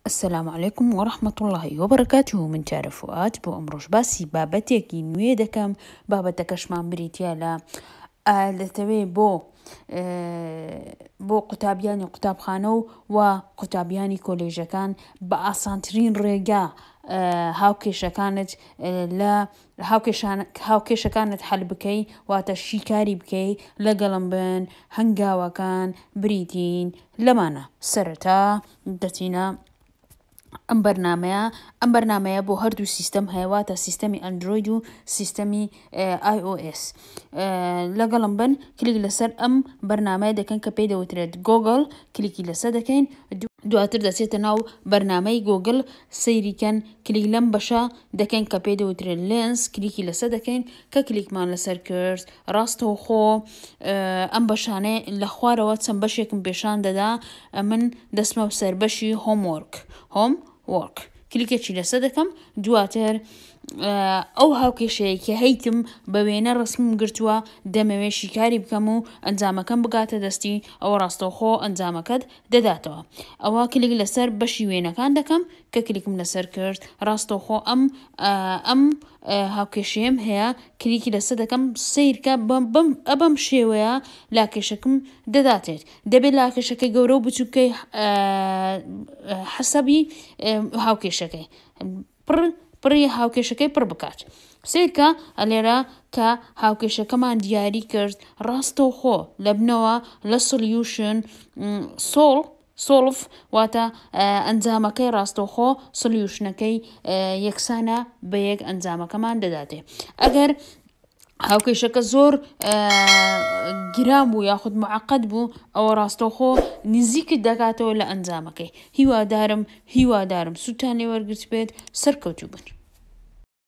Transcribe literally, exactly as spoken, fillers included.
السلام عليكم ورحمة الله وبركاته. من تعرف فؤاد بو أمروش باسي بابتێکی نوێ دەکەم بابەتەکەشمان بریتە لە دەتەوێ بۆ بۆ قوتابیانی قوتابخانە و و قوتابیانی کۆلێژەکان بە ئاسانترین ڕێگە هاوکێشەکانت لە هاوکێشەکانت هەل بکەی واتە شیکاری بکەی لەگەڵم بن هەنگاوەکان بریتین لەمانە. سەرەتا دەچینە ئەم بەرنامەیە ئەم بەرنامەیە بۆ هەردوو سیستەم هەیەواتە سیستەمی ئەندروید و سیستەمی آی ئۆ ئێس. لەگەڵم بن کلیک لەسەر ئەم بەرنامەیە دەکەن کە پێی دەوترێت گۆگڵ، کلیکی لەسەر دەکەین، دواتر دەچێتە ناو بەرنامەی گۆگڵ سەیریکەن، کلیک لەم بەشە دەکەین کە پێی دەوترێت لێنس، کلیکی لەسەر دەکەین کە کلیکمان لەسەر کرد ڕاستەوخۆ ئەم بەشانەیە لە خوارەوە چەند بەشێکم پێشان دەدا. من دەسمە سەر بەشی هۆموەرک هۆم وەرک کلیکێکی لەسەر دەکەم، دواتر ئەو هاوکێشەیە کە هەیتم بە وێنە ڕسمم گرتووە دەمەوێت شیکاری بکەم و ئەنجامەکەم بگاتە دەستی ئەوە ڕاستەوخۆ ئەنجامەکەت دەداتەوە. ئەوە کلیک لەسەر بەشی وێنەکان دەکەم کە کلیکم لەسەر کرد ڕاستەوخۆ ئەم ئەم هاوکێشەیەم هەیە، کلیکی لەسەر دەکەم سیرکە بەم شێوەیە لاکێشەکەم دەداتێت. دەبێت لاکێشەکەی گەورە و بچووکەی حەسەبی هاوکێشەکەی پڕ پڕی هاوکێشەکەی پڕ بکات. سیرکە ئەلێرە کە هاوکێشەکەمان دیاری کرد ڕاستەوخۆ لە بنەوە لە سلیوشن سۆڵ سۆڵف واتە ئەنجامەکەی ڕاستەوخۆ سلیوشنەکەی یەکسانە بە یەک ئەنجامەکەمان دەداتێ. ئەگەر هاوکێشەکە زۆر گران بوو یاخود معقەد بوو ئەوە ڕاستەوخۆ نزیکت دەکاتەوە لە ئەنجامەکەی. هیوادارم هیوادارم سوتانی وەرگرت بێت، سەرکەوتوو بن.